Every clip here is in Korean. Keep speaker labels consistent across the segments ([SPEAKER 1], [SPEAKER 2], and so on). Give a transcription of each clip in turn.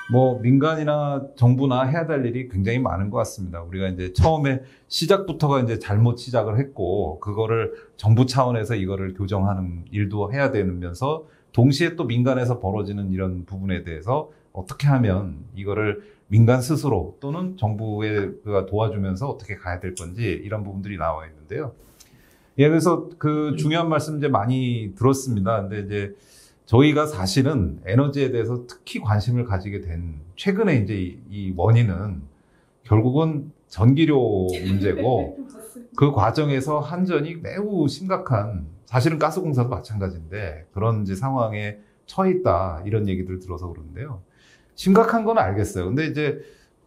[SPEAKER 1] 뭐 민간이나 정부나 해야 될 일이 굉장히 많은 것 같습니다. 우리가 이제 처음에 시작부터가 이제 잘못 시작을 했고, 그거를 정부 차원에서 이거를 교정하는 일도 해야 되면서, 동시에 또 민간에서 벌어지는 이런 부분에 대해서 어떻게 하면 이거를 민간 스스로 또는 정부가 도와주면서 어떻게 가야 될 건지, 이런 부분들이 나와 있는데요. 예, 그래서 그 중요한 말씀 이제 많이 들었습니다. 근데 이제 저희가 사실은 에너지에 대해서 특히 관심을 가지게 된 최근에 이제 이 원인은 결국은 전기료 문제고, 그 과정에서 한전이 매우 심각한, 사실은 가스공사도 마찬가지인데 그런 이제 상황에 처해 있다, 이런 얘기들 들어서 그러는데요. 심각한 건 알겠어요. 근데 이제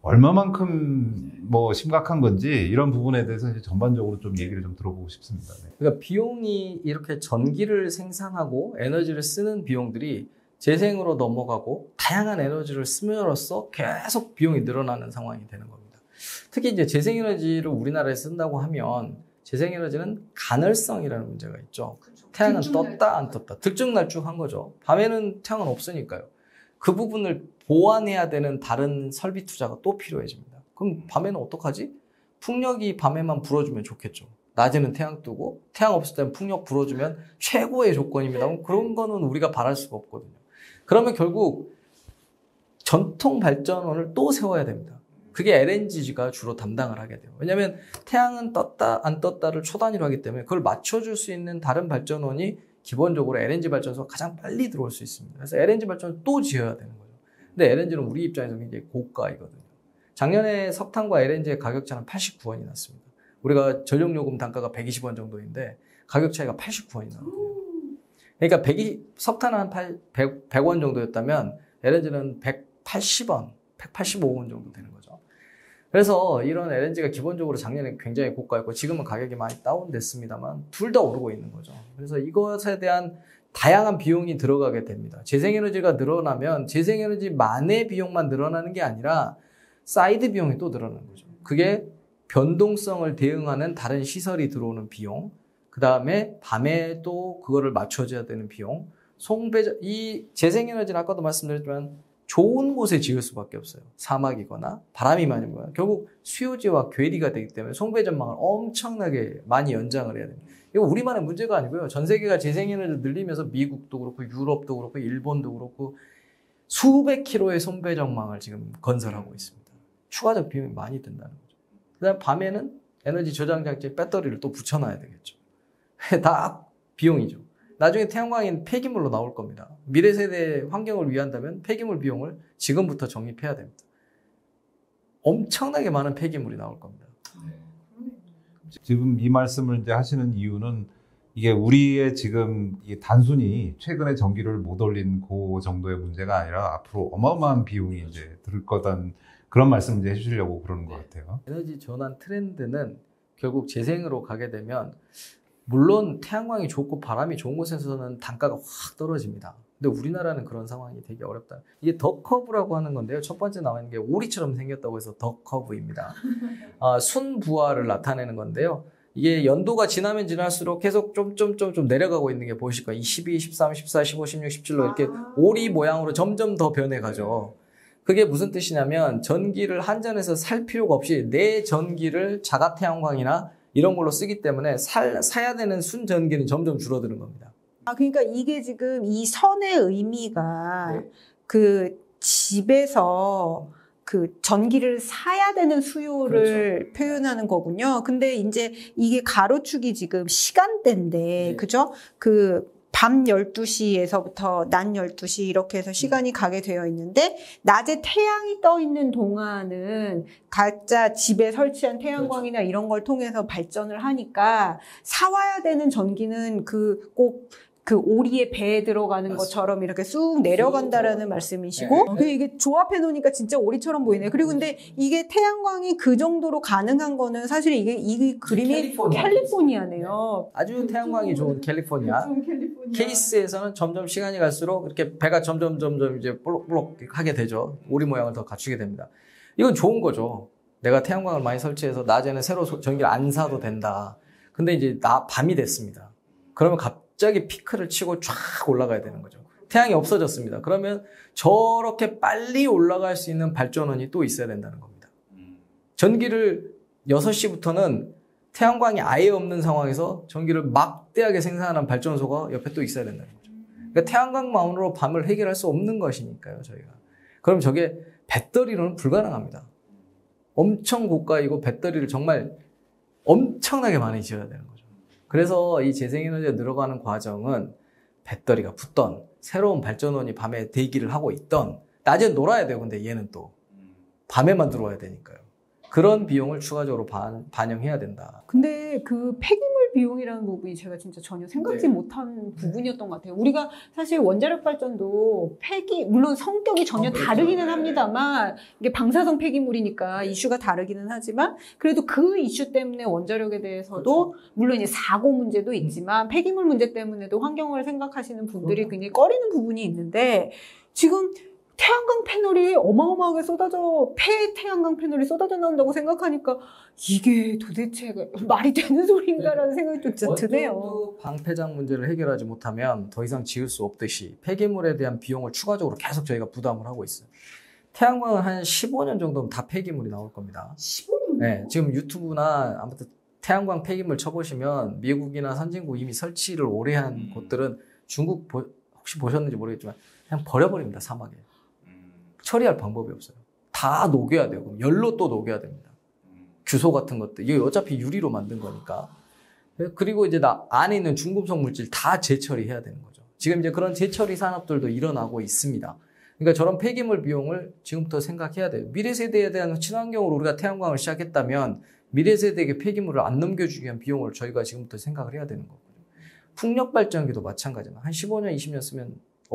[SPEAKER 1] 얼마만큼 뭐 심각한 건지 이런 부분에 대해서 이제 전반적으로 좀 얘기를 좀 들어보고 싶습니다. 네.
[SPEAKER 2] 그러니까 비용이 이렇게 전기를 생산하고 에너지를 쓰는 비용들이 재생으로 넘어가고 다양한 에너지를 쓰므로써 계속 비용이 늘어나는 상황이 되는 겁니다. 특히 이제 재생에너지를 우리나라에 쓴다고 하면 재생에너지는 간헐성이라는 문제가 있죠. 태양은 떴다 안 떴다 들쭉날쭉한 거죠. 밤에는 태양은 없으니까요. 그 부분을 보완해야 되는 다른 설비 투자가 또 필요해집니다. 그럼 밤에는 어떡하지? 풍력이 밤에만 불어주면 좋겠죠. 낮에는 태양 뜨고 태양 없을 때는 풍력 불어주면 최고의 조건입니다. 그런 거는 우리가 바랄 수가 없거든요. 그러면 결국 전통 발전원을 또 세워야 됩니다. 그게 LNG가 주로 담당을 하게 돼요. 왜냐하면 태양은 떴다 안 떴다를 초단위로 하기 때문에 그걸 맞춰줄 수 있는 다른 발전원이 기본적으로 LNG 발전소가 가장 빨리 들어올 수 있습니다. 그래서 LNG 발전을 또 지어야 되는 거죠. 근데 LNG는 우리 입장에서 굉장히 고가이거든요. 작년에 석탄과 LNG의 가격 차는 89원이 났습니다. 우리가 전력요금 단가가 120원 정도인데 가격 차이가 89원이 나거든요. 그러니까 석탄은 한 100원 정도였다면 LNG는 180원, 185원 정도 되는 거죠. 그래서 이런 LNG가 기본적으로 작년에 굉장히 고가였고 지금은 가격이 많이 다운됐습니다만 둘 다 오르고 있는 거죠. 그래서 이것에 대한 다양한 비용이 들어가게 됩니다. 재생에너지가 늘어나면 재생에너지만의 비용만 늘어나는 게 아니라 사이드 비용이 또 늘어나는 거죠. 그게 변동성을 대응하는 다른 시설이 들어오는 비용, 그 다음에 밤에 또 그거를 맞춰줘야 되는 비용, 이 재생에너지는 아까도 말씀드렸지만 좋은 곳에 지을 수밖에 없어요. 사막이거나 바람이 많이 불거나 결국 수요지와 괴리가 되기 때문에 송배전망을 엄청나게 많이 연장을 해야 됩니다. 이거 우리만의 문제가 아니고요. 전 세계가 재생에너지를 늘리면서 미국도 그렇고 유럽도 그렇고 일본도 그렇고 수백 킬로의 송배전망을 지금 건설하고 있습니다. 추가적 비용이 많이 든다는 거죠. 그다음 밤에는 에너지 저장 장치에 배터리를 또 붙여놔야 되겠죠. 다 비용이죠. 나중에 태양광이 폐기물로 나올 겁니다. 미래 세대 환경을 위한다면 폐기물 비용을 지금부터 적립해야 됩니다. 엄청나게 많은 폐기물이 나올 겁니다.
[SPEAKER 1] 지금 이 말씀을 이제 하시는 이유는 이게 우리의 지금 단순히 최근에 전기를 못 올린 그 정도의 문제가 아니라 앞으로 어마어마한 비용이 이제 들 거다는 그런 말씀 이제 해주시려고 그러는 것 같아요.
[SPEAKER 2] 에너지 전환 트렌드는 결국 재생으로 가게 되면 물론 태양광이 좋고 바람이 좋은 곳에서는 단가가 확 떨어집니다. 근데 우리나라는 그런 상황이 되게 어렵다. 이게 더 커브라고 하는 건데요. 첫 번째 나와 있는 게 오리처럼 생겼다고 해서 더 커브입니다. 순부하를 나타내는 건데요. 이게 연도가 지나면 지날수록 계속 좀 내려가고 있는 게 보이실 거예요. 12, 13, 14, 15, 16, 17로 이렇게 오리 모양으로 점점 더 변해가죠. 그게 무슨 뜻이냐면 전기를 한전에서 살 필요가 없이 내 전기를 자가태양광이나 이런 걸로 쓰기 때문에 사야 되는 순전기는 점점 줄어드는 겁니다.
[SPEAKER 3] 그러니까 이게 지금 이 선의 의미가
[SPEAKER 2] 네.
[SPEAKER 3] 그 집에서 그 전기를 사야 되는 수요를
[SPEAKER 2] 그렇죠.
[SPEAKER 3] 표현하는 거군요. 근데 이제 이게 가로축이 지금 시간대인데,
[SPEAKER 2] 네.
[SPEAKER 3] 그죠? 그 밤 12시에서부터 낮 12시 이렇게 해서 시간이 가게 되어 있는데 낮에 태양이 떠 있는 동안은 각자 집에 설치한 태양광이나 이런 걸 통해서 발전을 하니까 사와야 되는 전기는 꼭 그 오리의 배에 들어가는
[SPEAKER 2] 맞습니다.
[SPEAKER 3] 것처럼 이렇게 쑥 내려간다라는 말씀이시고 이게 조합해 놓으니까 진짜 오리처럼 보이네요. 그리고 근데 이게 태양광이 그 정도로 가능한 거는 사실 이 그림이 캘리포니아네요.
[SPEAKER 2] 아주 태양광이 좋은 캘리포니아. 케이스에서는 점점 시간이 갈수록 이렇게 배가 점점 이제 볼록볼록 하게 되죠. 오리 모양을 더 갖추게 됩니다. 이건 좋은 거죠. 내가 태양광을 많이 설치해서 낮에는 새로 전기를 안 사도 된다. 근데 이제 밤이 됐습니다. 그러면 갑자기 피크를 치고 쫙 올라가야 되는 거죠. 태양이 없어졌습니다. 그러면 저렇게 빨리 올라갈 수 있는 발전원이 또 있어야 된다는 겁니다. 전기를 6시부터는 태양광이 아예 없는 상황에서 전기를 막대하게 생산하는 발전소가 옆에 또 있어야 된다는 거죠. 그러니까 태양광만으로 밤을 해결할 수 없는 것이니까요, 저희가. 그럼 저게 배터리로는 불가능합니다. 엄청 고가이고 배터리를 정말 엄청나게 많이 지어야 되는 거죠. 그래서 이 재생에너지가 늘어가는 과정은 배터리가 붙던 새로운 발전원이 밤에 대기를 하고 있던 낮에 놀아야 돼요. 근데 얘는 또 밤에만 들어와야 되니까요. 그런 비용을 추가적으로 반영해야 된다.
[SPEAKER 3] 근데 그 폐기물 비용이라는 부분이 제가 진짜 전혀 생각지 못한 부분이었던 것 같아요. 우리가 사실 원자력 발전도 물론 성격이 전혀
[SPEAKER 2] 그렇죠.
[SPEAKER 3] 다르기는 합니다만, 이게 방사성 폐기물이니까 이슈가 다르기는 하지만, 그래도 그 이슈 때문에 원자력에 대해서도, 물론 이제 사고 문제도 있지만, 폐기물 문제 때문에도 환경을 생각하시는 분들이 굉장히 꺼리는 부분이 있는데, 지금 태양광 패널이 어마어마하게 태양광 패널이 쏟아져 나온다고 생각하니까 이게 도대체 말이 되는 소리인가라는 생각이 또 진짜 드네요.
[SPEAKER 2] 원전도 방패장 문제를 해결하지 못하면 더 이상 지을 수 없듯이 폐기물에 대한 비용을 추가적으로 계속 저희가 부담을 하고 있어요. 태양광은 한 15년 정도면 다 폐기물이 나올 겁니다.
[SPEAKER 3] 15년?
[SPEAKER 2] 네, 지금 유튜브나 아무튼 태양광 폐기물 쳐보시면 미국이나 선진국 이미 설치를 오래 한 곳들은 중국 혹시 보셨는지 모르겠지만 그냥 버려버립니다, 사막에. 처리할 방법이 없어요. 다 녹여야 되고 열로 또 녹여야 됩니다. 규소 같은 것들 이게 어차피 유리로 만든 거니까. 그리고 이제 안에 있는 중금속 물질 다 재처리해야 되는 거죠. 지금 이제 그런 재처리 산업들도 일어나고 있습니다. 그러니까 저런 폐기물 비용을 지금부터 생각해야 돼요. 미래 세대에 대한 친환경으로 우리가 태양광을 시작했다면 미래 세대에게 폐기물을 안 넘겨주기 위한 비용을 저희가 지금부터 생각을 해야 되는 거고요. 풍력 발전기도 마찬가지입니다. 한 15년, 20년 쓰면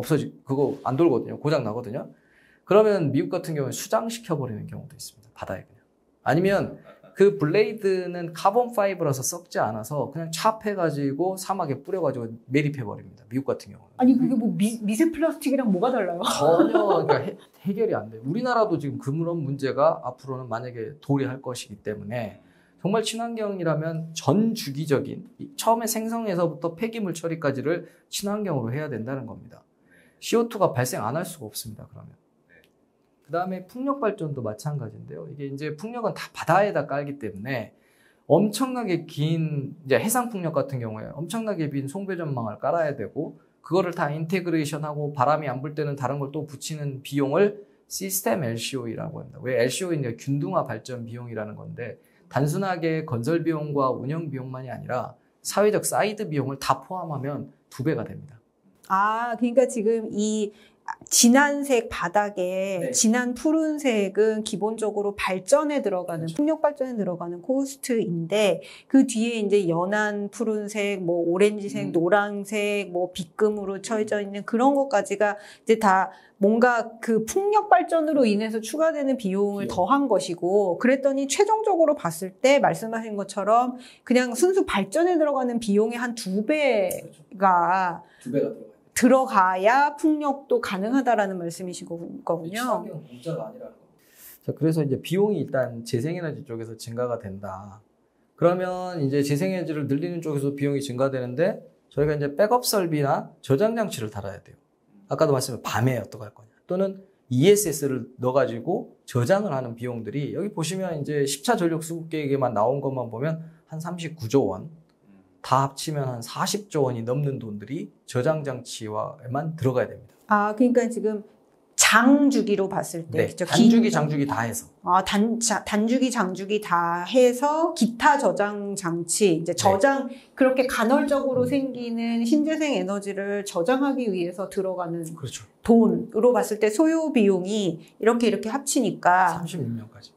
[SPEAKER 2] 그거 안 돌거든요. 고장 나거든요. 그러면 미국 같은 경우는 수장시켜버리는 경우도 있습니다. 바다에 그냥. 아니면 그 블레이드는 카본 파이버라서 썩지 않아서 그냥 찹해가지고 사막에 뿌려가지고 매립해버립니다. 미국 같은 경우는.
[SPEAKER 3] 아니 그게 뭐 미세 플라스틱이랑 뭐가 달라요?
[SPEAKER 2] 전혀 그러니까 해결이 안 돼요. 우리나라도 지금 그런 문제가 앞으로는 만약에 도래할 것이기 때문에 정말 친환경이라면 전 주기적인 처음에 생성에서부터 폐기물 처리까지를 친환경으로 해야 된다는 겁니다. CO2가 발생 안 할 수가 없습니다. 그러면. 그 다음에 풍력 발전도 마찬가지인데요. 이게 이제 풍력은 다 바다에다 깔기 때문에 엄청나게 긴 이제 해상 풍력 같은 경우에 엄청나게 긴 송배전망을 깔아야 되고 그거를 다 인테그레이션하고 바람이 안 불 때는 다른 걸 또 붙이는 비용을 시스템 LCOE라고 합니다. 왜 LCOE는 균등화 발전 비용이라는 건데 단순하게 건설 비용과 운영 비용만이 아니라 사회적 사이드 비용을 다 포함하면 2배가 됩니다.
[SPEAKER 3] 아, 그러니까 지금 이 진한색 바닥에
[SPEAKER 2] 네.
[SPEAKER 3] 진한 푸른색은 기본적으로 발전에 들어가는
[SPEAKER 2] 그렇죠.
[SPEAKER 3] 풍력 발전에 들어가는 코스트인데 그 뒤에 이제 연한 푸른색, 뭐 오렌지색, 노란색, 뭐 빛금으로 쳐져 있는 그런 것까지가 이제 다 뭔가 그 풍력 발전으로 인해서 추가되는 비용을 더한 것이고 그랬더니 최종적으로 봤을 때 말씀하신 것처럼 그냥 순수 발전에 들어가는 비용의 한 2배가
[SPEAKER 2] 2배가
[SPEAKER 3] 들어가야 풍력도 가능하다라는 말씀이신 거군요.
[SPEAKER 2] 친환경 공짜가 아니라는 거. 자, 그래서 이제 비용이 일단 재생에너지 쪽에서 증가가 된다. 그러면 이제 재생에너지를 늘리는 쪽에서 비용이 증가되는데 저희가 이제 백업 설비나 저장 장치를 달아야 돼요. 아까도 말씀드린 밤에 어떡할 거냐. 또는 ESS를 넣어가지고 저장을 하는 비용들이 여기 보시면 이제 10차 전력 수급 계획에만 나온 것만 보면 한 39조 원. 다 합치면 한 40조 원이 넘는 돈들이 저장 장치에만 들어가야 됩니다.
[SPEAKER 3] 아, 그러니까 지금 장주기로 봤을 때,
[SPEAKER 2] 네,
[SPEAKER 3] 그렇죠?
[SPEAKER 2] 단주기, 장주기 다 해서.
[SPEAKER 3] 아, 단주기, 장주기 다 해서 기타 저장 장치, 이제 저장 그렇게 간헐적으로 생기는 신재생 에너지를 저장하기 위해서 들어가는
[SPEAKER 2] 그렇죠.
[SPEAKER 3] 돈으로 봤을 때 소요 비용이 이렇게 합치니까
[SPEAKER 2] 36년까지.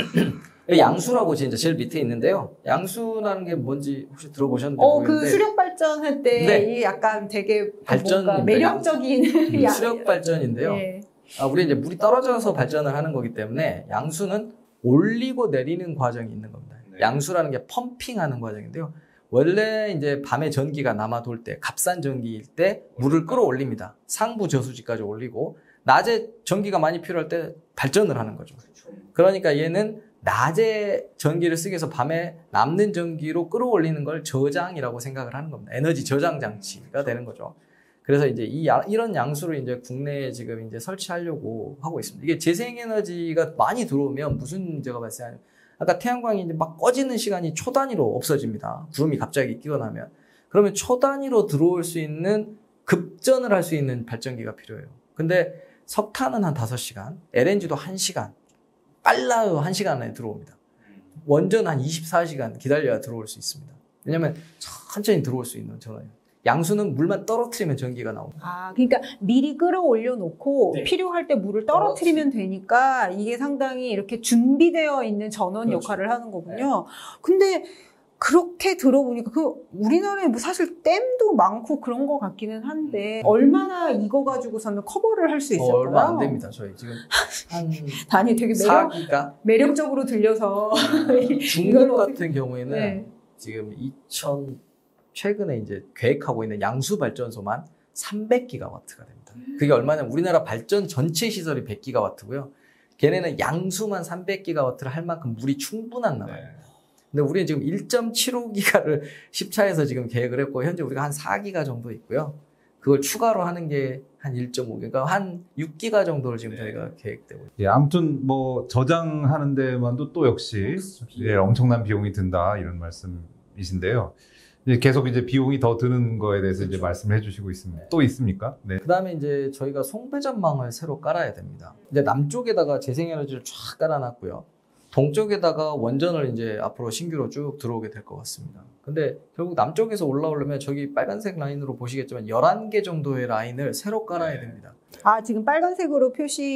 [SPEAKER 2] 양수라고 진짜 제일 밑에 있는데요. 양수라는 게 뭔지 혹시 들어보셨는지 모르겠는데.
[SPEAKER 3] 그 수력 발전할 때
[SPEAKER 2] 네.
[SPEAKER 3] 이 약간 되게
[SPEAKER 2] 발전인데,
[SPEAKER 3] 매력적인
[SPEAKER 2] 수력 발전인데요.
[SPEAKER 3] 네.
[SPEAKER 2] 우리 이제 물이 떨어져서 발전을 하는 거기 때문에 양수는 올리고 내리는 과정이 있는 겁니다.
[SPEAKER 1] 네.
[SPEAKER 2] 양수라는 게 펌핑하는 과정인데요. 원래 이제 밤에 전기가 남아 돌 때, 값싼 전기일 때 물을 끌어올립니다. 상부 저수지까지 올리고 낮에 전기가 많이 필요할 때 발전을 하는 거죠. 그러니까 얘는 낮에 전기를 쓰기 위해서 밤에 남는 전기로 끌어올리는 걸 저장이라고 생각을 하는 겁니다. 에너지 저장 장치가 되는 거죠. 그래서 이제 이런 양수를 이제 국내에 지금 이제 설치하려고 하고 있습니다. 이게 재생에너지가 많이 들어오면 무슨 문제가 발생하냐면, 아까 태양광이 이제 막 꺼지는 시간이 초 단위로 없어집니다. 구름이 갑자기 끼고 나면. 그러면 초 단위로 들어올 수 있는 급전을 할 수 있는 발전기가 필요해요. 근데 석탄은 한 5시간, LNG도 1시간, 빨라도 1시간 안에 들어옵니다. 원전 한 24시간 기다려야 들어올 수 있습니다. 왜냐면 천천히 들어올 수 있는 전원이에요. 양수는 물만 떨어뜨리면 전기가 나옵니다.
[SPEAKER 3] 아, 그러니까 미리 끌어올려 놓고
[SPEAKER 2] 네.
[SPEAKER 3] 필요할 때 물을 떨어뜨리면 되니까 이게 상당히 이렇게 준비되어 있는 전원
[SPEAKER 2] 그렇죠.
[SPEAKER 3] 역할을 하는 거군요. 근데 그렇게 들어보니까 우리나라에 뭐 사실 댐도 많고 그런 것 같기는 한데 얼마나 이거 가지고서는 커버를 할 수 있을까요?
[SPEAKER 2] 얼마 안 됩니다. 저희 지금 한
[SPEAKER 3] 아니 되게
[SPEAKER 2] 4기가
[SPEAKER 3] 매력적으로 들려서
[SPEAKER 2] 중국 같은 경우에는
[SPEAKER 3] 네.
[SPEAKER 2] 지금 최근에 이제 계획하고 있는 양수 발전소만 300기가와트가 됩니다. 그게 얼마냐면 우리나라 발전 전체 시설이 100기가와트고요. 걔네는 양수만 300기가와트를 할 만큼 물이 충분한 나라예요. 근데 우리는 지금 1.75기가를 10차에서 지금 계획을 했고, 현재 우리가 한 4기가 정도 있고요. 그걸 추가로 하는 게 한 1.5, 그러니까 한 6기가 정도를 지금 저희가 계획되고 있습니다.
[SPEAKER 1] 예, 아무튼 뭐 저장하는 데만도 또 역시 예, 엄청난 비용이 든다 이런 말씀이신데요. 이제 계속 이제 비용이 더 드는 거에 대해서 이제 말씀을 해주시고 있습니다. 또 있습니까? 네.
[SPEAKER 2] 그 다음에 이제 저희가 송배전망을 새로 깔아야 됩니다. 이제 남쪽에다가 재생에너지를 쫙 깔아놨고요. 동쪽에다가 원전을 이제 앞으로 신규로 쭉 들어오게 될 것 같습니다. 근데 결국 남쪽에서 올라오려면 저기 빨간색 라인으로 보시겠지만 11개 정도의 라인을 새로 깔아야 됩니다.
[SPEAKER 3] 아, 지금 빨간색으로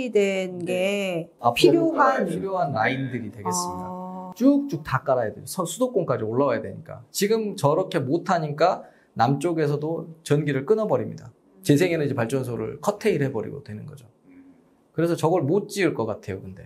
[SPEAKER 3] 표시된 게
[SPEAKER 2] 앞으로
[SPEAKER 3] 필요한
[SPEAKER 2] 필요한 라인들이 되겠습니다.
[SPEAKER 3] 아,
[SPEAKER 2] 쭉쭉 다 깔아야 돼요. 수도권까지 올라와야 되니까. 지금 저렇게 못하니까 남쪽에서도 전기를 끊어버립니다. 재생에너지 발전소를 커테일 해버리고 되는 거죠. 그래서 저걸 못 지을 것 같아요, 근데.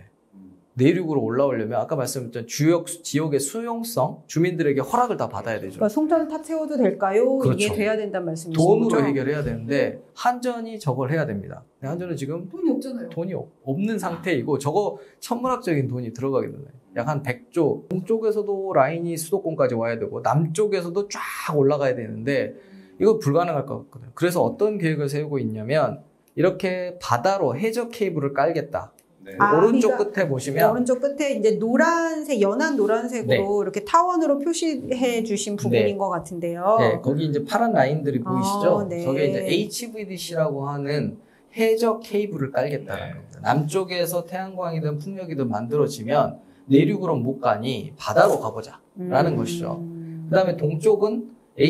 [SPEAKER 2] 내륙으로 올라오려면 아까 말씀드렸던 지역의 수용성, 주민들에게 허락을 다 받아야 되죠.
[SPEAKER 3] 그러니까 송전 타 채워도 될까요?
[SPEAKER 2] 그렇죠.
[SPEAKER 3] 이게 돼야 된다는 말씀이시죠?
[SPEAKER 2] 돈으로 해결해야 되는데 한전이 저걸 해야 됩니다. 한전은 지금
[SPEAKER 3] 돈이 없잖아요.
[SPEAKER 2] 돈이 없는 상태이고 저거 천문학적인 돈이 들어가게 되나요? 약 한 100조. 동쪽에서도 라인이 수도권까지 와야 되고 남쪽에서도 쫙 올라가야 되는데 이거 불가능할 것 같거든요. 그래서 어떤 계획을 세우고 있냐면 이렇게 바다로 해저 케이블을 깔겠다.
[SPEAKER 1] 네.
[SPEAKER 3] 아,
[SPEAKER 2] 오른쪽
[SPEAKER 3] 그러니까
[SPEAKER 2] 끝에 보시면
[SPEAKER 3] 오른쪽 끝에 이제 노란색, 연한 노란색으로
[SPEAKER 2] 네.
[SPEAKER 3] 이렇게 타원으로 표시해 주신 부분인
[SPEAKER 2] 네.
[SPEAKER 3] 것 같은데요.
[SPEAKER 2] 네, 거기 이제 파란 라인들이 보이시죠?
[SPEAKER 3] 네.
[SPEAKER 2] 저게 이제 HVDC라고 하는 해저 케이블을 깔겠다는 겁니다. 남쪽에서 태양광이든 풍력이든 만들어지면 내륙으로 못 가니 바다로 가보자라는 것이죠. 그 다음에 동쪽은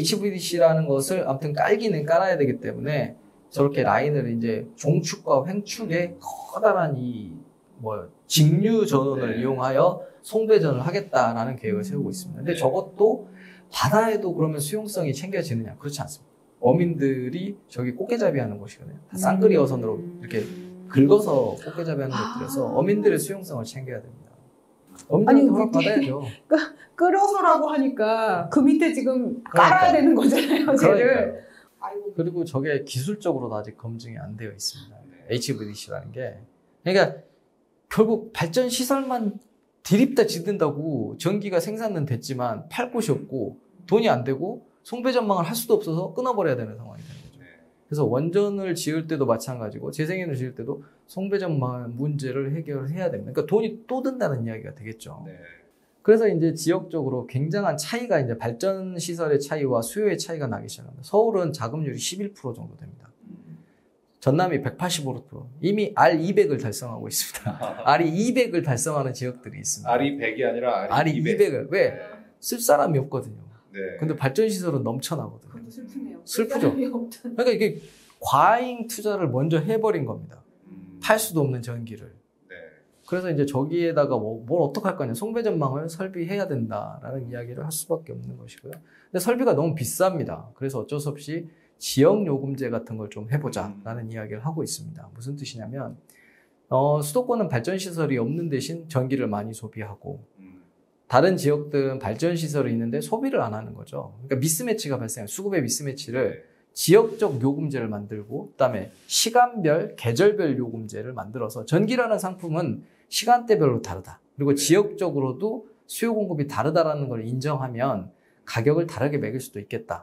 [SPEAKER 2] HVDC라는 것을 아무튼 깔기는 깔아야 되기 때문에 저렇게 라인을 이제 종축과 횡축에 커다란 직류 전원을 이용하여 송배전을 하겠다라는 계획을 세우고 있습니다. 근데 저것도 바다에도 그러면 수용성이 챙겨지느냐? 그렇지 않습니다. 어민들이 저기 꽃게잡이 하는 곳이거든요. 다 쌍끌이 어선으로 이렇게 긁어서 꽃게잡이 하는 것들에서 어민들의 수용성을 챙겨야 됩니다. 어민들한테 허락 받아야죠.
[SPEAKER 3] 끌어서라고 하니까 그 밑에 지금 깔아야 되는 거잖아요, 쟤를.
[SPEAKER 2] 그리고 저게 기술적으로도 아직 검증이 안 되어 있습니다. HVDC라는 게. 그러니까 결국 발전 시설만 디립다 짓는다고 전기가 생산은 됐지만 팔 곳이 없고 돈이 안 되고 송배전망을 할 수도 없어서 끊어버려야 되는 상황이 되는 거죠. 그래서 원전을 지을 때도 마찬가지고 재생에너지 지을 때도 송배전망 문제를 해결해야 됩니다. 그러니까 돈이 또 든다는 이야기가 되겠죠.
[SPEAKER 1] 네.
[SPEAKER 2] 그래서 이제 지역적으로 굉장한 차이가 이제 발전 시설의 차이와 수요의 차이가 나기 시작합니다. 서울은 자금률이 11% 정도 됩니다. 전남이 185%. 이미 R200을 달성하고 있습니다. R200을 달성하는 지역들이 있습니다.
[SPEAKER 1] R이 100이 아니라 R이
[SPEAKER 2] 200을. 왜?
[SPEAKER 1] 네.
[SPEAKER 2] 쓸 사람이 없거든요.
[SPEAKER 1] 네.
[SPEAKER 2] 근데 발전 시설은 넘쳐나거든요.
[SPEAKER 3] 그것도 슬프네요.
[SPEAKER 2] 슬프죠. 그러니까 이게 과잉 투자를 먼저 해버린 겁니다. 팔 수도 없는 전기를.
[SPEAKER 1] 네.
[SPEAKER 2] 그래서 이제 저기에다가 뭘 어떡할 거냐. 송배전망을 설비해야 된다라는 이야기를 할 수밖에 없는 것이고요. 근데 설비가 너무 비쌉니다. 그래서 어쩔 수 없이 지역 요금제 같은 걸 좀 해보자라는 이야기를 하고 있습니다. 무슨 뜻이냐면 수도권은 발전 시설이 없는 대신 전기를 많이 소비하고 다른 지역들은 발전 시설이 있는데 소비를 안 하는 거죠. 그러니까 미스매치가 발생해요. 수급의 미스매치를 지역적 요금제를 만들고 그다음에 시간별, 계절별 요금제를 만들어서 전기라는 상품은 시간대별로 다르다. 그리고 지역적으로도 수요 공급이 다르다라는 걸 인정하면 가격을 다르게 매길 수도 있겠다.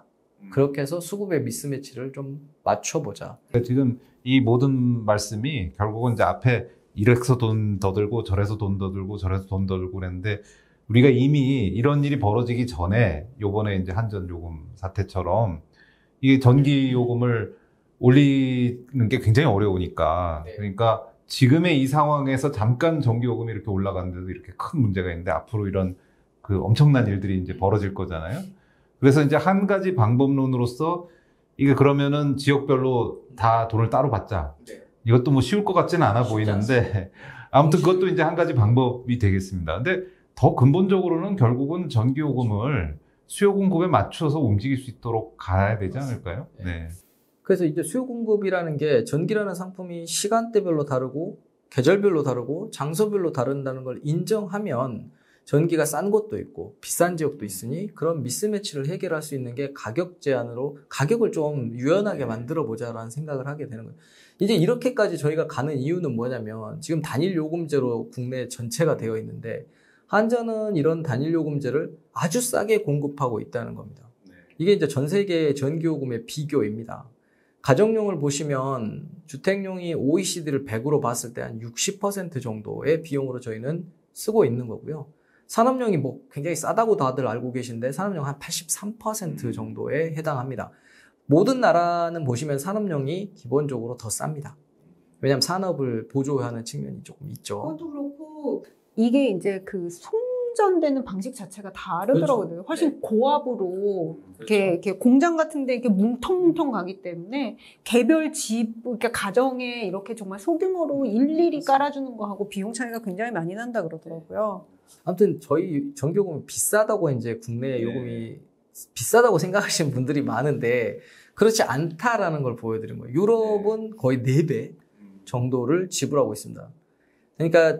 [SPEAKER 2] 그렇게 해서 수급의 미스매치를 좀 맞춰보자.
[SPEAKER 1] 그러니까 지금 이 모든 말씀이 결국은 이제 앞에 이래서 돈 더 들고 저래서 돈 더 들고 저래서 돈 더 들고 그랬는데 우리가 이미 이런 일이 벌어지기 전에 요번에 이제 한전 요금 사태처럼 이게 전기 요금을 올리는 게 굉장히 어려우니까 그러니까 지금의 이 상황에서 잠깐 전기 요금이 이렇게 올라가는데도 이렇게 큰 문제가 있는데 앞으로 이런 그 엄청난 일들이 이제 벌어질 거잖아요. 그래서 이제 한 가지 방법론으로서 이게 그러면은 지역별로 다 돈을 따로 받자. 이것도 뭐 쉬울 것 같지는 않아 보이는데 아무튼 그것도 이제 한 가지 방법이 되겠습니다. 근데 더 근본적으로는 결국은 전기요금을 수요 공급에 맞춰서 움직일 수 있도록 가야 되지 않을까요? 네.
[SPEAKER 2] 그래서 이제 수요 공급이라는 게 전기라는 상품이 시간대별로 다르고 계절별로 다르고 장소별로 다른다는 걸 인정하면 전기가 싼 곳도 있고 비싼 지역도 있으니 그런 미스매치를 해결할 수 있는 게 가격 제한으로 가격을 좀 유연하게 만들어 보자라는 생각을 하게 되는 거예요. 이제 이렇게까지 저희가 가는 이유는 뭐냐면 지금 단일 요금제로 국내 전체가 되어 있는데 한전은 이런 단일 요금제를 아주 싸게 공급하고 있다는 겁니다. 이게 이제 전 세계의 전기요금의 비교입니다. 가정용을 보시면 주택용이 OECD를 100으로 봤을 때 한 60% 정도의 비용으로 저희는 쓰고 있는 거고요. 산업용이 뭐 굉장히 싸다고 다들 알고 계신데 산업용 한 83% 정도에 해당합니다. 모든 나라는 보시면 산업용이 기본적으로 더 쌉니다. 왜냐하면 산업을 보조하는 측면이 조금 있죠.
[SPEAKER 3] 그것도 그렇고 이게 이제 그 송전되는 방식 자체가 다르더라고요.
[SPEAKER 2] 그렇죠.
[SPEAKER 3] 훨씬
[SPEAKER 2] 네.
[SPEAKER 3] 고압으로
[SPEAKER 2] 그렇죠.
[SPEAKER 3] 이렇게 공장 같은데 이렇게 뭉텅뭉텅 가기 때문에 개별 집, 그러니까 가정에 이렇게 정말 소규모로 일일이 깔아주는 거하고 비용 차이가 굉장히 많이 난다 그러더라고요.
[SPEAKER 2] 아무튼 저희 전기요금이 비싸다고 이제 국내 요금이 비싸다고 생각하시는 분들이 많은데 그렇지 않다라는 걸 보여드린 거예요. 유럽은 거의 4배 정도를 지불하고 있습니다. 그러니까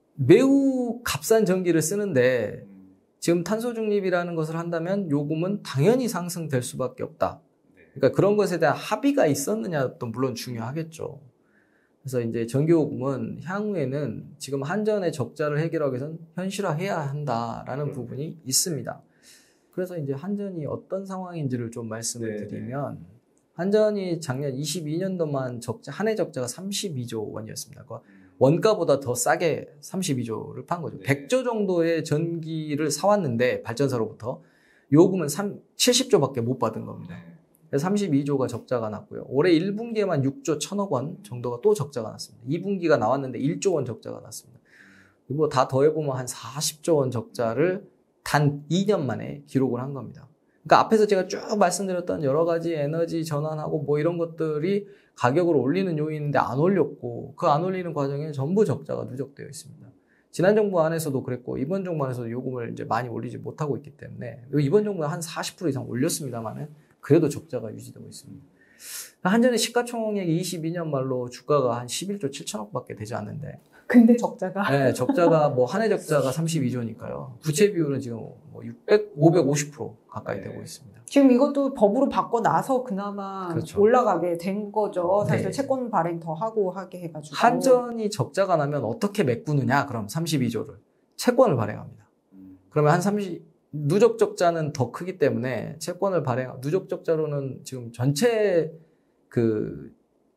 [SPEAKER 2] 매우 값싼 전기를 쓰는데 지금 탄소 중립이라는 것을 한다면 요금은 당연히 상승될 수밖에 없다. 그러니까 그런 것에 대한 합의가 있었느냐도 물론 중요하겠죠. 그래서 이제 전기요금은 향후에는 지금 한전의 적자를 해결하기 위해서는 현실화해야 한다라는 부분이 있습니다. 그래서 이제 한전이 어떤 상황인지를 좀 말씀을 드리면 한전이 작년 22년도만 적자, 한 해 적자가 32조 원이었습니다. 원가보다 더 싸게 32조를 판 거죠. 100조 정도의 전기를 사왔는데 발전사로부터 요금은 70조밖에 못 받은 겁니다. 그래서 32조가 적자가 났고요. 올해 1분기에만 6조 1천억 원 정도가 또 적자가 났습니다. 2분기가 나왔는데 1조 원 적자가 났습니다. 이거 다 더해보면 한 40조 원 적자를 단 2년 만에 기록을 한 겁니다. 그러니까 앞에서 제가 쭉 말씀드렸던 여러 가지 에너지 전환하고 뭐 이런 것들이 가격을 올리는 요인인데 안 올렸고 그 안 올리는 과정에 전부 적자가 누적되어 있습니다. 지난 정부 안에서도 그랬고 이번 정부 안에서도 요금을 이제 많이 올리지 못하고 있기 때문에 이번 정부는 한 40% 이상 올렸습니다만은 그래도 적자가 유지되고 있습니다. 한전의 시가총액이 22년 말로 주가가 한 11조 7천억밖에 되지 않는데
[SPEAKER 3] 근데 적자가
[SPEAKER 2] 네, 적자가 뭐 한 해 적자가 32조니까요. 부채 비율은 지금 뭐 550% 가까이 되고 있습니다.
[SPEAKER 3] 지금 이것도 법으로 바꿔 나서 그나마
[SPEAKER 2] 그렇죠.
[SPEAKER 3] 올라가게 된 거죠. 사실
[SPEAKER 2] 네.
[SPEAKER 3] 채권 발행 더 하고 하게 해가지고.
[SPEAKER 2] 한전이 적자가 나면 어떻게 메꾸느냐? 그럼 32조를 채권을 발행합니다. 그러면 한 누적 적자는 더 크기 때문에 채권을 누적 적자로는 지금 전체 그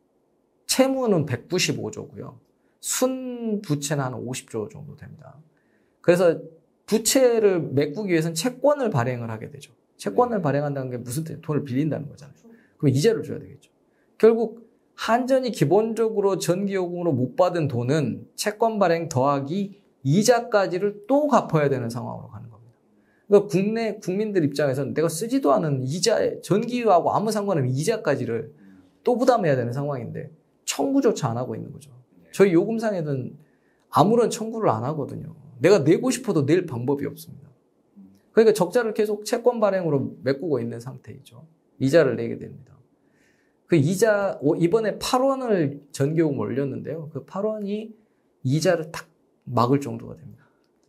[SPEAKER 2] 채무는 195조고요. 순 부채는 한 50조 정도 됩니다. 그래서 부채를 메꾸기 위해서는 채권을 발행을 하게 되죠. 채권을 발행한다는 게 무슨 뜻이에요? 돈을 빌린다는 거잖아요. 그럼 이자를 줘야 되겠죠. 결국 한전이 기본적으로 전기요금으로 못 받은 돈은 채권 발행 더하기 이자까지를 또 갚아야 되는 상황으로 가는 겁니다. 그러니까 국내 국민들 입장에서는 내가 쓰지도 않은 이자에 전기하고 아무 상관없는 이자까지를 또 부담해야 되는 상황인데 청구조차 안 하고 있는 거죠. 저희 요금상에는 아무런 청구를 안 하거든요. 내가 내고 싶어도 낼 방법이 없습니다. 그러니까 적자를 계속 채권 발행으로 메꾸고 있는 상태이죠. 이자를 내게 됩니다. 그 이자, 이번에 8원을 전기요금을 올렸는데요. 그 8원이 이자를 딱 막을 정도가 됩니다.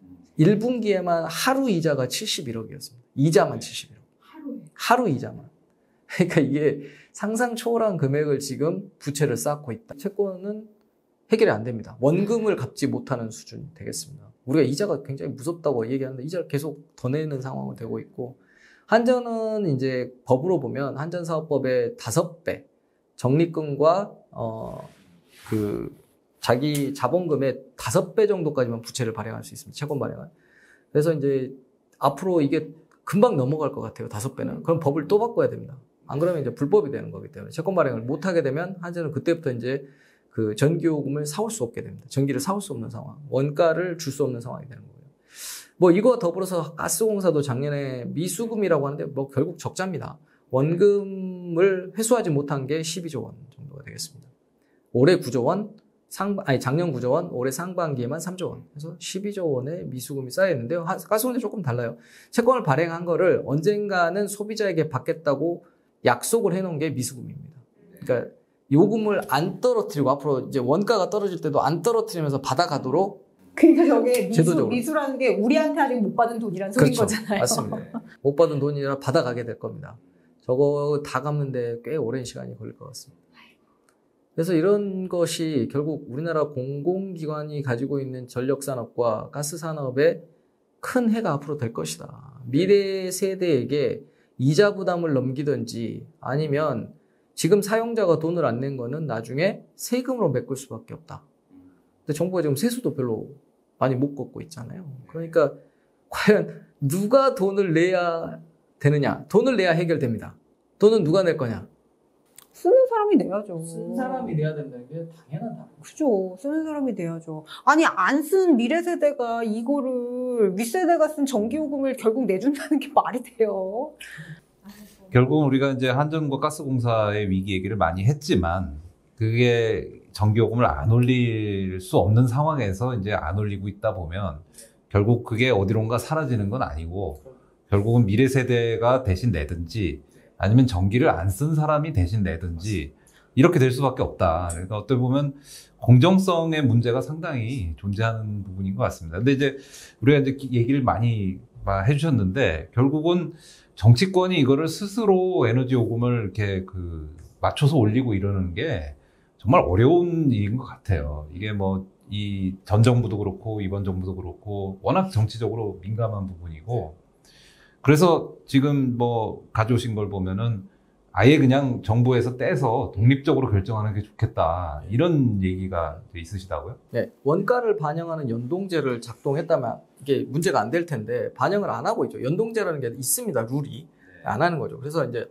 [SPEAKER 2] 1분기에만 하루 이자가 71억이었습니다. 이자만 71억. 하루 이자만. 그러니까 이게 상상 초월한 금액을 지금 부채를 쌓고 있다. 채권은 해결이 안 됩니다. 원금을 갚지 못하는 수준이 되겠습니다. 우리가 이자가 굉장히 무섭다고 얘기하는데 이자를 계속 더 내는 상황이 되고 있고 한전은 이제 법으로 보면 한전사업법의 5배 적립금과 그 자기 자본금의 5배 정도까지만 부채를 발행할 수 있습니다. 채권 발행을. 그래서 이제 앞으로 이게 금방 넘어갈 것 같아요. 5배는. 그럼 법을 또 바꿔야 됩니다. 안 그러면 이제 불법이 되는 거기 때문에 채권 발행을 못 하게 되면 한전은 그때부터 이제 그 전기요금을 사올 수 없게 됩니다. 전기를 사올 수 없는 상황. 원가를 줄 수 없는 상황이 되는 거예요. 뭐 이거 더불어서 가스공사도 작년에 미수금이라고 하는데 뭐 결국 적자입니다. 원금을 회수하지 못한 게 12조 원 정도가 되겠습니다. 올해 9조 원, 작년 9조 원, 올해 상반기에만 3조 원. 그래서 12조 원의 미수금이 쌓여 있는데요. 가스공사 조금 달라요. 채권을 발행한 거를 언젠가는 소비자에게 받겠다고 약속을 해놓은 게 미수금입니다. 그러니까 요금을 안 떨어뜨리고 앞으로 이제 원가가 떨어질 때도 안 떨어뜨리면서 받아가도록
[SPEAKER 3] 그러니까 저게
[SPEAKER 2] 제도적으로.
[SPEAKER 3] 미수라는 게 우리한테 아직 못 받은 돈이라는 소리인
[SPEAKER 2] 그렇죠.
[SPEAKER 3] 거잖아요.
[SPEAKER 2] 맞습니다. 못 받은 돈이라 받아가게 될 겁니다. 저거 다 갚는데 꽤 오랜 시간이 걸릴 것 같습니다. 그래서 이런 것이 결국 우리나라 공공기관이 가지고 있는 전력산업과 가스산업에 큰 해가 앞으로 될 것이다. 미래 세대에게 이자 부담을 넘기든지 아니면 지금 사용자가 돈을 안 낸 거는 나중에 세금으로 메꿀 수밖에 없다. 근데 정부가 지금 세수도 별로 많이 못 걷고 있잖아요. 그러니까 과연 누가 돈을 내야 되느냐? 돈을 내야 해결됩니다. 돈은 누가 낼 거냐?
[SPEAKER 3] 쓰는 사람이 내야죠.
[SPEAKER 2] 쓴 사람이 내야 된다는 게 당연하다.
[SPEAKER 3] 그죠. 쓰는 사람이 내야죠. 아니, 안 쓴 미래 세대가 이거를 윗세대가 쓴 전기요금을 결국 내준다는 게 말이 돼요.
[SPEAKER 1] 결국은 우리가 이제 한전과 가스공사의 위기 얘기를 많이 했지만 그게 전기요금을 안 올릴 수 없는 상황에서 이제 안 올리고 있다 보면 결국 그게 어디론가 사라지는 건 아니고 결국은 미래 세대가 대신 내든지 아니면 전기를 안 쓴 사람이 대신 내든지 이렇게 될 수밖에 없다. 그러니까 어떻게 보면 공정성의 문제가 상당히 존재하는 부분인 것 같습니다. 근데 이제 우리가 이제 얘기를 많이 해주셨는데 결국은 정치권이 이거를 스스로 에너지 요금을 이렇게 맞춰서 올리고 이러는 게 정말 어려운 일인 것 같아요. 이게 뭐 이 전 정부도 그렇고 이번 정부도 그렇고 워낙 정치적으로 민감한 부분이고 그래서 지금 뭐 가져오신 걸 보면은 아예 그냥 정부에서 떼서 독립적으로 결정하는 게 좋겠다 이런 얘기가 있으시다고요?
[SPEAKER 2] 네, 원가를 반영하는 연동제를 작동했다면 이게 문제가 안 될 텐데 반영을 안 하고 있죠. 연동제라는 게 있습니다. 룰이 안 하는 거죠. 그래서 이제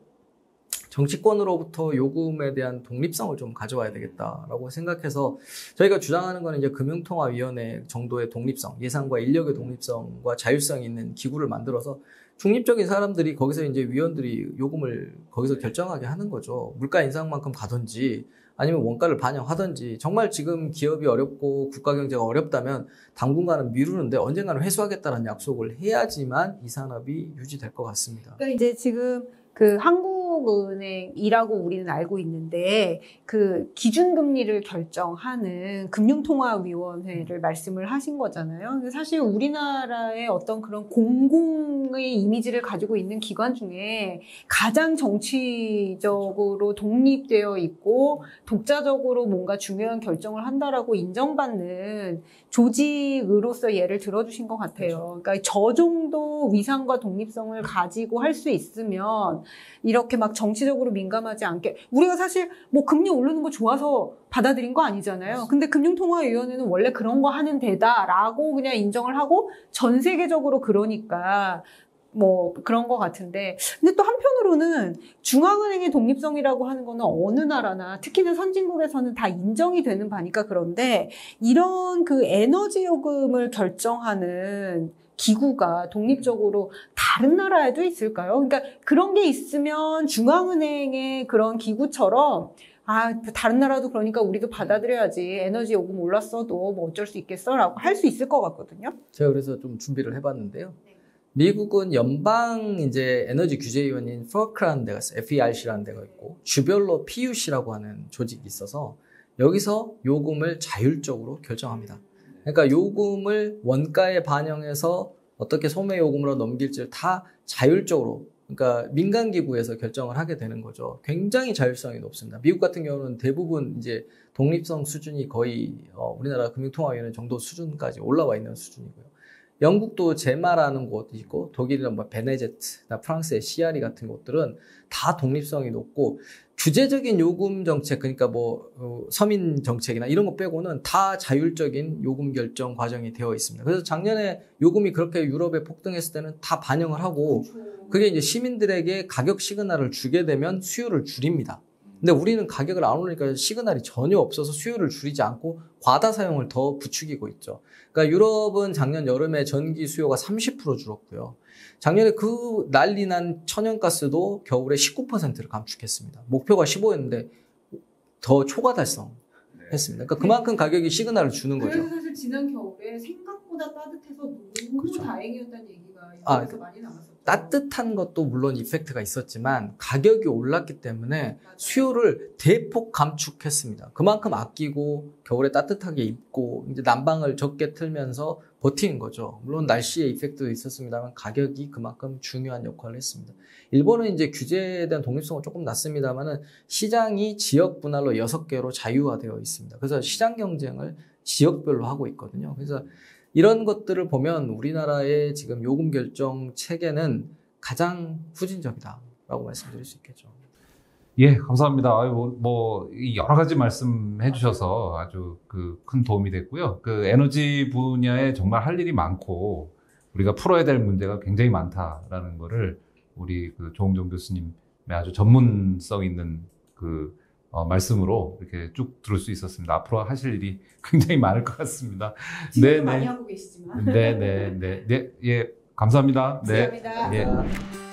[SPEAKER 2] 정치권으로부터 요금에 대한 독립성을 좀 가져와야 되겠다라고 생각해서 저희가 주장하는 거는 이제 금융통화위원회 정도의 독립성, 예산과 인력의 독립성과 자율성이 있는 기구를 만들어서 중립적인 사람들이 거기서 이제 위원들이 요금을 거기서 결정하게 하는 거죠. 물가 인상만큼 가든지 아니면 원가를 반영하든지 정말 지금 기업이 어렵고 국가 경제가 어렵다면 당분간은 미루는데 언젠가는 회수하겠다는 약속을 해야지만 이 산업이 유지될 것 같습니다.
[SPEAKER 3] 그러니까 이제 지금 그 한국은행이라고 우리는 알고 있는데 그 기준금리를 결정하는 금융통화위원회를 말씀을 하신 거잖아요. 근데 사실 우리나라의 어떤 그런 공공의 이미지를 가지고 있는 기관 중에 가장 정치적으로 독립되어 있고 독자적으로 뭔가 중요한 결정을 한다라고 인정받는 조직으로서 예를 들어주신 것 같아요. 그러니까 저 정도 위상과 독립성을 가지고 할 수 있으면 이렇게 막 정치적으로 민감하지 않게 우리가 사실 뭐 금리 오르는 거 좋아서 받아들인 거 아니잖아요. 근데 금융통화위원회는 원래 그런 거 하는 데다라고 그냥 인정을 하고 전 세계적으로 그러니까 뭐 그런 것 같은데 근데 또 한편으로는 중앙은행의 독립성이라고 하는 거는 어느 나라나 특히나 선진국에서는 다 인정이 되는 바니까 그런데 이런 그 에너지 요금을 결정하는 기구가 독립적으로 다른 나라에도 있을까요? 그러니까 그런 게 있으면 중앙은행의 그런 기구처럼 다른 나라도 그러니까 우리도 받아들여야지. 에너지 요금 올랐어도 뭐 어쩔 수 있겠어라고 할 수 있을 것 같거든요.
[SPEAKER 2] 제가 그래서 좀 준비를 해봤는데요. 미국은 연방 이제 에너지 규제위원회인 FERC라는 데가 있어요. FERC라는 데가 있고 주별로 PUC라고 하는 조직이 있어서 여기서 요금을 자율적으로 결정합니다. 그러니까 요금을 원가에 반영해서 어떻게 소매 요금으로 넘길지를 다 자율적으로 그러니까 민간기구에서 결정을 하게 되는 거죠. 굉장히 자율성이 높습니다. 미국 같은 경우는 대부분 이제 독립성 수준이 거의 우리나라 금융통화위원회 정도 수준까지 올라와 있는 수준이고요. 영국도 제마라는 곳이 있고 독일은 뭐 베네제트나 프랑스의 시아리 같은 곳들은 다 독립성이 높고 규제적인 요금 정책, 그러니까 뭐 서민 정책이나 이런 거 빼고는 다 자율적인 요금 결정 과정이 되어 있습니다. 그래서 작년에 요금이 그렇게 유럽에 폭등했을 때는 다 반영을 하고 그게 이제 시민들에게 가격 시그널을 주게 되면 수요를 줄입니다. 근데 우리는 가격을 안 올리니까 시그널이 전혀 없어서 수요를 줄이지 않고 과다 사용을 더 부추기고 있죠. 그러니까 유럽은 작년 여름에 전기 수요가 30% 줄었고요. 작년에 그 난리 난 천연가스도 겨울에 19%를 감축했습니다. 목표가 15였는데 더 초과 달성했습니다. 그러니까 그만큼 가격이 시그널을 주는 거죠.
[SPEAKER 4] 그래서 사실 지난 겨울에 생각보다 따뜻해서 너무
[SPEAKER 2] 그렇죠.
[SPEAKER 4] 다행이었다는 얘기가
[SPEAKER 2] 아,
[SPEAKER 4] 인터넷에서 많이 나왔었죠.
[SPEAKER 2] 따뜻한 것도 물론 이펙트가 있었지만 가격이 올랐기 때문에
[SPEAKER 4] 맞아요.
[SPEAKER 2] 수요를 대폭 감축했습니다. 그만큼 아끼고 겨울에 따뜻하게 입고 이제 난방을 적게 틀면서 버티는 거죠. 물론 날씨의 이펙트도 있었습니다만 가격이 그만큼 중요한 역할을 했습니다. 일본은 이제 규제에 대한 독립성은 조금 낮습니다만은 시장이 지역 분할로 6개로 자유화되어 있습니다. 그래서 시장 경쟁을 지역별로 하고 있거든요. 그래서 이런 것들을 보면 우리나라의 지금 요금 결정 체계는 가장 후진적이다라고 말씀드릴 수 있겠죠.
[SPEAKER 1] 예, 감사합니다. 여러 가지 말씀해 주셔서 아주 큰 도움이 됐고요. 에너지 분야에 정말 할 일이 많고 우리가 풀어야 될 문제가 굉장히 많다라는 거를 우리 조홍정 교수님의 아주 전문성 있는 말씀으로 이렇게 쭉 들을 수 있었습니다. 앞으로 하실 일이 굉장히 많을 것 같습니다.
[SPEAKER 4] 지금도 많이 하고 계시지만.
[SPEAKER 1] 네, 예, 감사합니다. 네.
[SPEAKER 4] 감사합니다.
[SPEAKER 1] 예.